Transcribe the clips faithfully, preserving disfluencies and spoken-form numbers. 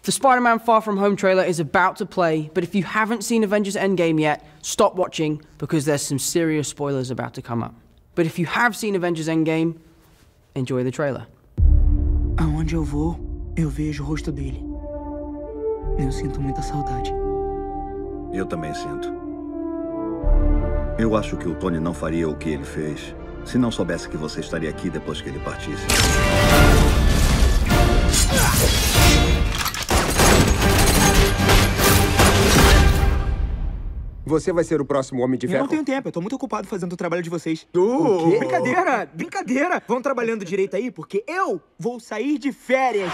The Spider-Man Far From Home trailer is about to play, but if you haven't seen Avengers Endgame yet, stop watching because there's some serious spoilers about to come up. But if you have seen Avengers Endgame, enjoy the trailer. Aonde eu vou, eu vejo o rosto dele. Eu sinto muita saudade. Eu também sinto. Eu acho que o Tony não faria o que ele fez se não soubesse que você estaria aqui depois que ele partisse. Você vai ser o próximo Homem de Ferro. Eu não tenho tempo, eu tô muito ocupado fazendo o trabalho de vocês. Uh, O quê? Brincadeira, brincadeira. Vão trabalhando direito aí, porque eu vou sair de férias.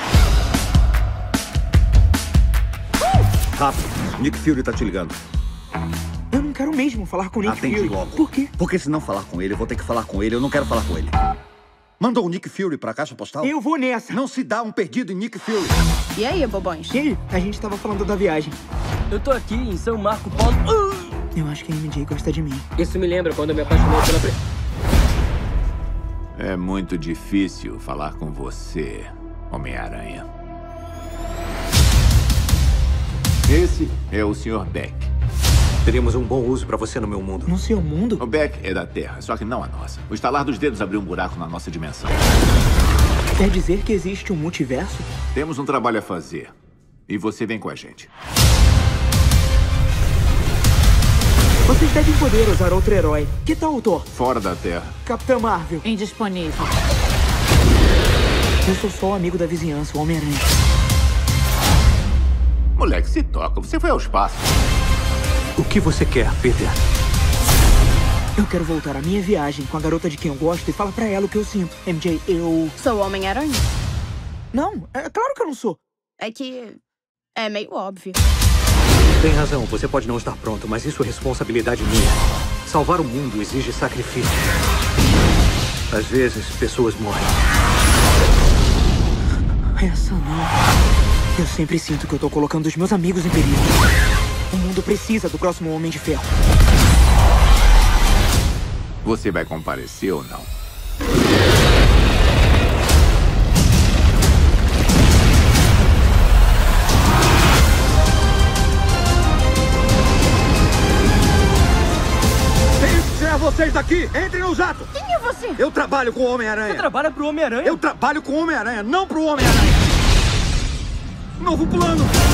Rápido, Nick Fury tá te ligando. Eu não quero mesmo falar com o Nick Atende Fury. logo. Por quê? Porque se não falar com ele, eu vou ter que falar com ele. Eu não quero falar com ele. Mandou o Nick Fury pra caixa postal? Eu vou nessa. Não se dá um perdido em Nick Fury. E aí, bobões? E aí? A gente tava falando da viagem. Eu tô aqui em São Marco Polo. Uh! Eu acho que a M J gosta de mim. Isso me lembra quando eu me apaixonei pela... Pre... É muito difícil falar com você, Homem-Aranha. Esse é o senhor Beck. Teríamos um bom uso pra você no meu mundo. No seu mundo? O Beck é da Terra, só que não a nossa. O estalar dos dedos abriu um buraco na nossa dimensão. Quer dizer que existe um multiverso? Temos um trabalho a fazer. E você vem com a gente. Vocês devem poder usar outro herói. Que tal o Thor? Fora da Terra. Capitã Marvel. Indisponível. Eu sou só o amigo da vizinhança, o Homem-Aranha. Moleque, se toca. Você foi ao espaço. O que você quer, Peter? Eu quero voltar à minha viagem com a garota de quem eu gosto e falar pra ela o que eu sinto. M J, eu... Sou o Homem-Aranha. Não, é claro que eu não sou. É que é meio óbvio. Tem razão, você pode não estar pronto, mas isso é responsabilidade minha. Salvar o mundo exige sacrifício. Às vezes, pessoas morrem. Essa não. Eu sempre sinto que eu tô colocando os meus amigos em perigo. O mundo precisa do próximo Homem de Ferro. Você vai comparecer ou não? Tenho que tirar vocês daqui! Entrem no jato! Quem é você? Eu trabalho com o Homem-Aranha! Você trabalha pro Homem-Aranha? Eu trabalho com o Homem-Aranha, não pro Homem-Aranha! Novo plano!